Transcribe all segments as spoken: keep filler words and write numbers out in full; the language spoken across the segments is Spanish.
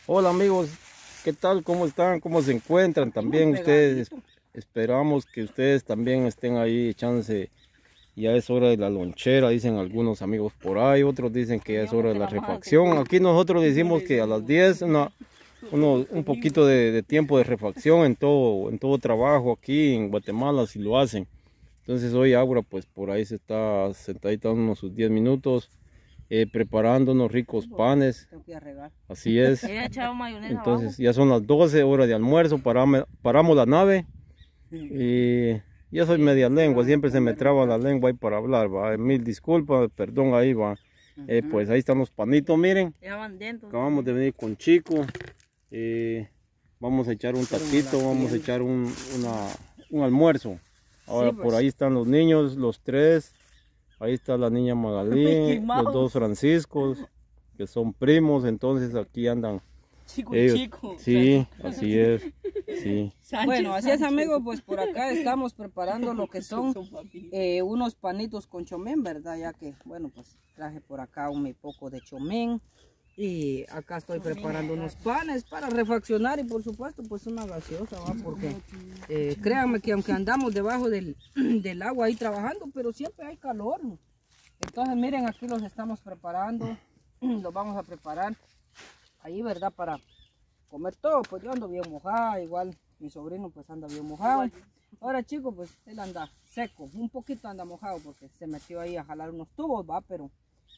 Hola amigos, ¿qué tal? ¿Cómo están? ¿Cómo se encuentran? También ustedes, esperamos que ustedes también estén ahí echándose. Ya es hora de la lonchera, dicen algunos amigos por ahí, otros dicen que ya es hora de la refacción. Aquí nosotros decimos que a las diez una, uno, un poquito de, de tiempo de refacción en todo, en todo trabajo aquí en Guatemala si lo hacen. Entonces hoy Aura pues por ahí se está sentadita unos sus diez minutos. Eh, preparando unos ricos panes, así es. Entonces ya son las doce horas de almuerzo, paramos, paramos la nave y ya soy media lengua, siempre se me traba la lengua ahí para hablar, va. Mil disculpas, perdón ahí va. Eh, pues ahí están los panitos, miren, acabamos de venir con Chico, eh, vamos a echar un taquito, vamos a echar un, una, un almuerzo. Ahora por ahí están los niños, los tres. Ahí está la niña Magalí, los dos Franciscos, que son primos, entonces aquí andan. Chico ellos. y chico. Sí, así es. Sí. Sánchez, bueno, así Sánchez. Es, amigos, pues por acá estamos preparando lo que son eh, unos panitos con chomén, ¿verdad? Ya que, bueno, pues traje por acá un poco de chomén. Y acá estoy preparando unos panes para refaccionar y por supuesto pues una gaseosa, ¿va? Porque eh, créanme que aunque andamos debajo del, del agua ahí trabajando, pero siempre hay calor, ¿no? Entonces miren, aquí los estamos preparando, los vamos a preparar ahí, ¿verdad? Para comer todo. Pues yo ando bien mojada, igual mi sobrino pues anda bien mojado. Ahora chicos, pues él anda seco, un poquito anda mojado porque se metió ahí a jalar unos tubos, ¿va? Pero...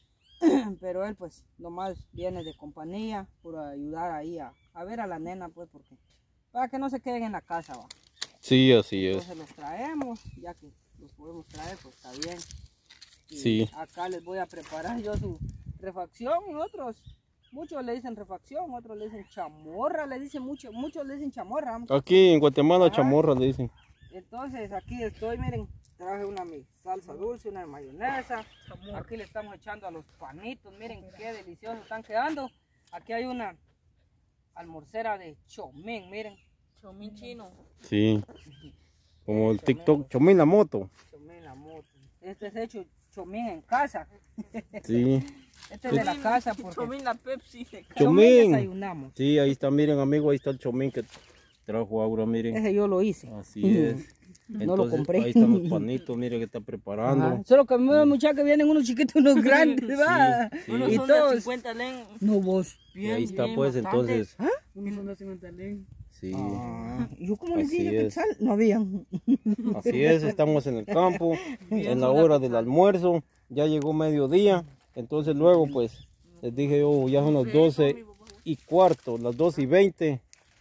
pero él pues nomás viene de compañía por ayudar ahí a, a ver a la nena, pues, porque para que no se queden en la casa, va. Sí, así es. Entonces los traemos, ya que los podemos traer, pues está bien. Y sí. Acá les voy a preparar yo su refacción, otros, muchos le dicen refacción, otros le dicen chamorra, le dicen mucho, muchos le dicen chamorra. Aquí en Guatemala ah, chamorra le dicen. Entonces aquí estoy, miren. Traje una mi salsa dulce, una de mayonesa. Aquí le estamos echando a los panitos. Miren qué deliciosos están quedando. Aquí hay una almorcera de chomín, miren. Chomín chino. Sí. Como el TikTok, chomín la moto. Chomín la moto. Este es hecho chomín en casa. Sí. Este es de la casa porque... Chomín la Pepsi. Chomín. Desayunamos. Sí, ahí está, miren amigo, ahí está el chomín que trajo Aura, miren. Ese yo lo hice. Así es. Entonces, no lo compré. Ahí están los panitos, mire que está preparando. Ajá. Solo que me muchachos que vienen unos chiquitos, unos grandes, va. Sí, sí. Unos Y son todos. de cincuenta len. No vos. Bien, y ahí está bien, pues bastante. Entonces. ¿Ah? Unos son de cincuenta len. Sí. Ah, yo como les Así dije es. que sal, no había. Así es, estamos en el campo, en la hora del almuerzo, ya llegó mediodía, entonces luego pues les dije yo, ya son las doce y cuarto, las doce y veinte.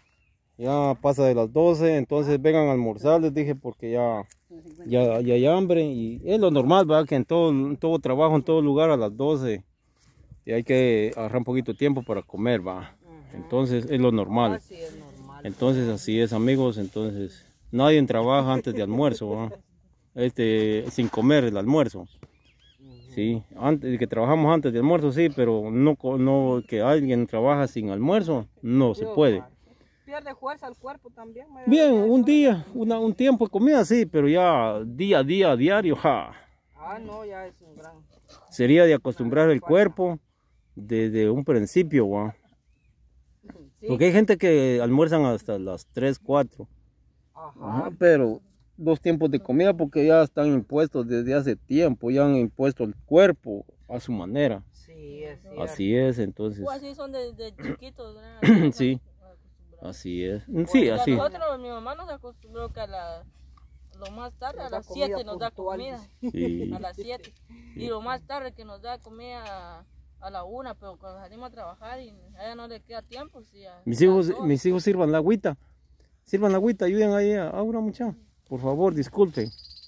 Ya pasa de las doce, entonces vengan a almorzar, les dije, porque ya, ya, ya hay hambre y es lo normal, ¿verdad? Que en todo, en todo trabajo, en todo lugar a las doce y hay que agarrar un poquito de tiempo para comer, ¿va? Entonces es lo normal. Entonces así es, amigos, entonces nadie trabaja antes de almuerzo, ¿va? Este, sin comer el almuerzo. Sí, antes que trabajamos antes de almuerzo, sí, pero no, no que alguien trabaja sin almuerzo, no se puede. Pierde fuerza el cuerpo también. Bien, un día, una, un tiempo de comida sí, pero ya día a día, diario, ja. Ah, no, ya es un gran... Sería de acostumbrar el cuerpo desde un principio, ¿va? Sí. Porque hay gente que almuerzan hasta las tres, cuatro. Ajá. Ajá, pero dos tiempos de comida porque ya están impuestos desde hace tiempo, ya han impuesto el cuerpo a su manera. Sí, es cierto. Así es, entonces. O así son de, de chiquitos, ¿no? Sí. Así es. Sí, pues así. Nosotros, mi mamá nos acostumbró que a la, lo más tarde, a las siete nos da comida. Sí. A las siete. Y lo más tarde que nos da comida a la una, pero cuando salimos a trabajar y a ella no le queda tiempo. Sí, a, mis hijos, mis hijos sirvan la agüita. Sirvan la agüita, ayuden ahí a Aura, muchachos. Por favor, disculpen.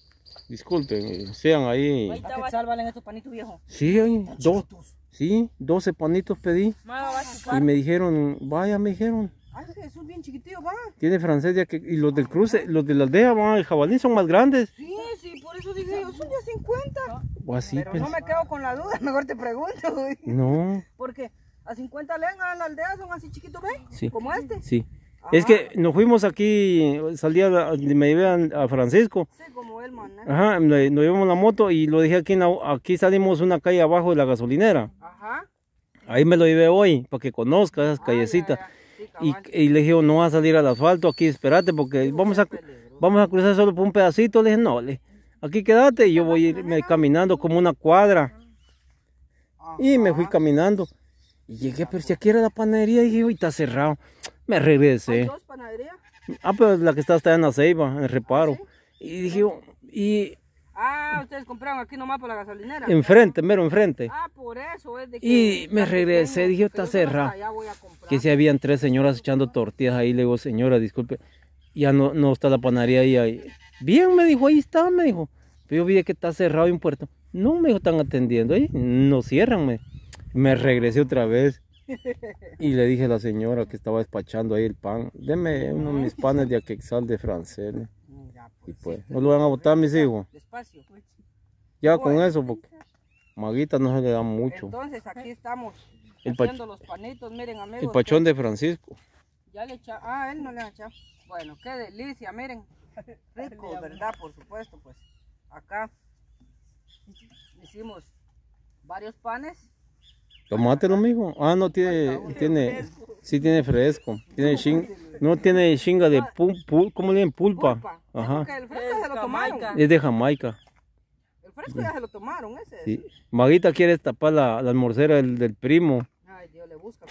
Disculpen, sean ahí. ¿A qué tal valen estos panitos viejos? Sí, hay dos. Sí, doce panitos pedí. Y me dijeron, vaya, me dijeron. Ah, son bien chiquititos, va. Tiene francés ya que, y los del cruce, los de la aldea, va, el jabalí son más grandes. Sí, sí, por eso dije yo, son de cincuenta. O así, pero pues. no me quedo con la duda, mejor te pregunto. Güey. No. Porque a cincuenta len a la aldea son así chiquitos, ¿ven? Sí. Como este. Sí. Ajá. Es que nos fuimos aquí, salía, me llevé a, a Francisco. Sí, como él, man. ¿eh? Ajá, nos llevamos la moto y lo dejé aquí, en la, aquí salimos una calle abajo de la gasolinera. Ajá. Ahí me lo llevé hoy, para que conozca esas callecitas. Ah, ya, ya. Sí, y, y le dije, no vas a salir al asfalto aquí, espérate, porque sí, vamos a, vamos a cruzar solo por un pedacito. Le dije, no, le, aquí quédate. Y yo voy a irme caminando como una cuadra. Ajá. Y me fui caminando. Y llegué, pero si aquí era la panadería, y dije, hoy está cerrado. Me regresé. ¿Hay dos panaderías? Ah, pero la que está hasta en la Ceiba, en el Reparo. ¿Ah, sí? Y dije, y... Ah, ustedes compraron aquí nomás por la gasolinera. Enfrente, mero enfrente. Ah, por eso es de que... Y me regresé, dije, está cerrado. Que si habían tres señoras echando tortillas ahí, le digo, señora, disculpe, ya no, no está la panadería ahí, ahí. Bien, me dijo, ahí está, me dijo. Pero yo vi que está cerrado y un puerto. No, me dijo, están atendiendo ahí, no cierran, me. Me regresé otra vez. Y le dije a la señora que estaba despachando ahí el pan, deme uno de mis panes de Aquexal de francés. Y pues, ¿no lo van a botar mis hijos? Despacio, pues. Ya con eso, porque Maguita no se le da mucho. Entonces aquí estamos el haciendo los panitos, miren amigos. El pachón de Francisco. Ya le echa, ah, él no le ha echado. Bueno, qué delicia, miren. Rico, ¿verdad? Por supuesto, pues. Acá hicimos varios panes. Tomátelo, mijo. Ah, no tiene, tiene, sí tiene fresco. Tiene shin, no tiene shinga de pul, pul, ¿cómo le dicen? Pulpa. Pulpa. Ajá. El fresco se lo tomaron. Es de Jamaica. El fresco ya se lo tomaron, ese. Sí. Maguita quiere tapar la, la almorcera del, del primo. Ay, Dios le busca.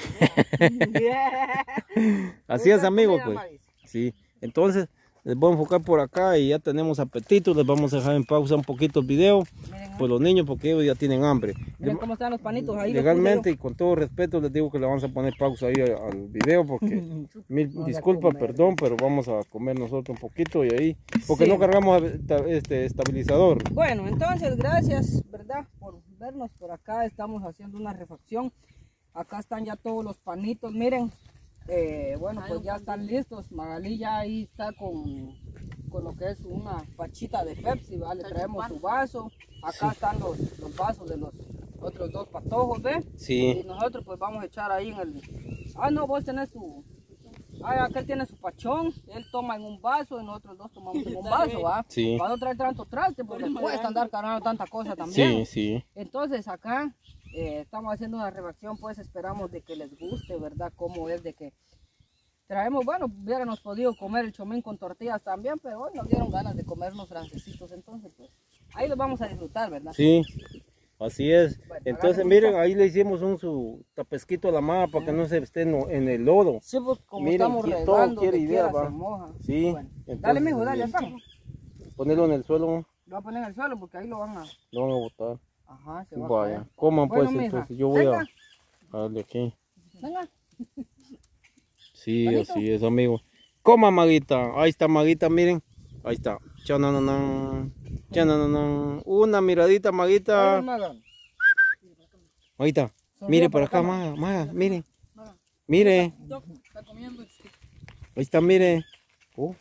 Así es, amigos, pues. Sí. Entonces, les voy a enfocar por acá y ya tenemos apetito. Les vamos a dejar en pausa un poquito el video. Miren, por los niños, porque ellos ya tienen hambre. Miren cómo están los panitos ahí. Legalmente y con todo respeto les digo que le vamos a poner pausa ahí al video porque mil disculpas, perdón, pero vamos a comer nosotros un poquito y ahí, porque sí. No cargamos este estabilizador. Bueno, entonces gracias, ¿verdad? Por vernos por acá. Estamos haciendo una refacción. Acá están ya todos los panitos, miren. Eh, bueno, pues ya están listos. Magalí ya ahí está con, con lo que es una pachita de Pepsi, ¿vale? Le traemos su vaso. Acá sí. Están los, los vasos de los otros dos patojos, ¿ves? Sí. Y nosotros pues vamos a echar ahí en el... Ah, no, vos tenés tu... Ah, aquel tiene su pachón, él toma en un vaso y nosotros dos tomamos en un vaso, ¿va? Sí. Para no traer tanto traste, porque cuesta andar cargando tanta cosa también. Sí, sí. Entonces acá eh, estamos haciendo una refacción, pues esperamos de que les guste, ¿verdad? Cómo es de que traemos, bueno, hubiéramos podido comer el chomín con tortillas también, pero hoy nos dieron ganas de comer unos francesitos, entonces pues ahí los vamos a disfrutar, ¿verdad? Sí. Así es. Bueno, entonces miren, ahí le hicimos un su tapesquito a la mama para que no se esté en, en el lodo. Sí, pues como miren, estamos regando, todo quiere idea, va. Se moja. Sí. Bueno, entonces, dale, mijo, dale, pan. Ponerlo en el suelo. Lo va a poner en el suelo porque ahí lo van a... Lo van a botar. Ajá, se va Vaya, a caer. coman bueno, pues, mija, entonces yo voy venga. a, a darle aquí. Venga. Sí, ¿Bonito? así es, amigo. Coma, Maguita. Ahí está, Maguita, miren. Ahí está. Chanananan. Chanananan. Una miradita, Maguita. Maguita, mire por acá, Maga, Maga, mire. Mire. Ahí está, mire. Oh.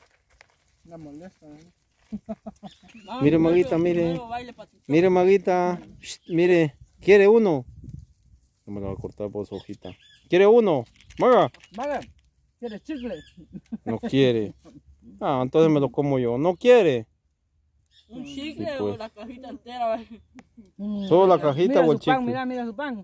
Mire, Maguita, mire. Mire, Maguita. Shh, mire. ¿Quiere uno? No me lo va a cortar por su hojita. ¿Quiere uno? Maga. Maga, ¿quieres chicle? No quiere. Ah, entonces me lo como yo. ¿No quiere? Un chicle sí, pues. O la cajita entera. Solo la cajita mira o el su pan, chicle. mira, mira su pan.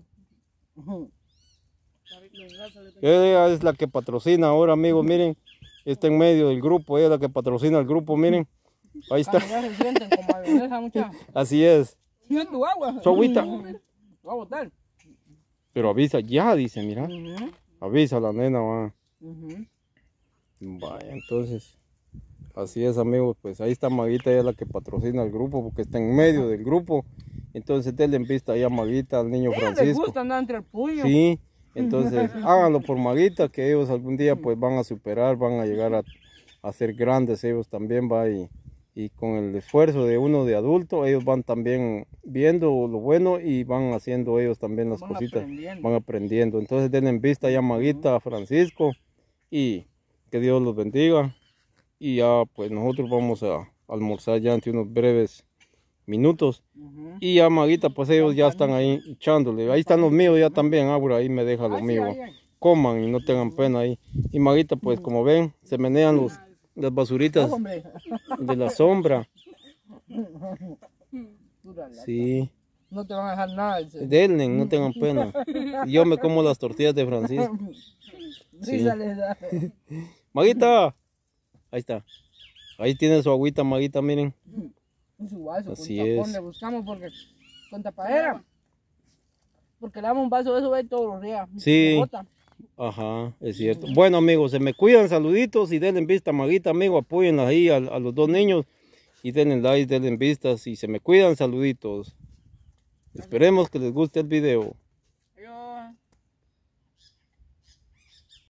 Ella es la que patrocina ahora, amigos, miren. Está en medio del grupo, ella es la que patrocina el grupo, miren. Ahí está. Se sienten como mayonesa, mucha. Así es. ¿No es tu agua? Su agüita. Va a botar. Pero avisa ya, dice, mira. Uh-huh. Avisa la nena, va. Uh-huh. Vaya, entonces. Así es, amigos, pues ahí está Maguita, ella es la que patrocina el grupo, porque está en medio del grupo. Entonces denle en vista ahí a Maguita, al niño Francisco. Les gusta andar entre el puño. Sí, entonces háganlo por Maguita, que ellos algún día pues van a superar, van a llegar a, a ser grandes ellos también, va, y, y con el esfuerzo de uno de adulto, ellos van también viendo lo bueno y van haciendo ellos también las van cositas, aprendiendo. van aprendiendo. Entonces denle en vista ya a Maguita, a Francisco, y que Dios los bendiga. Y ya pues nosotros vamos a almorzar ya entre unos breves minutos. Uh-huh. Y ya Maguita pues ellos ya están ahí echándole. Ahí están los míos ya también, Aura, ahí me deja los míos. Coman y no tengan pena ahí. Y Maguita pues como ven, se menean los, las basuritas de la sombra. Sí. No te van a dejar nada. Denle, no tengan pena. Yo me como las tortillas de Francisco. Sí. Maguita, ahí está. Ahí tiene su agüita, Maguita, miren. Su vaso, así con tapón es. le buscamos porque con tapadera. Porque le damos un vaso de eso ahí todos los días. Sí. Ajá, es cierto. Bueno, amigos, se me cuidan, saluditos y denle vista a Maguita, amigo, apóyenla ahí a, a los dos niños y denle like, denle vistas y se me cuidan, saluditos. Esperemos que les guste el video.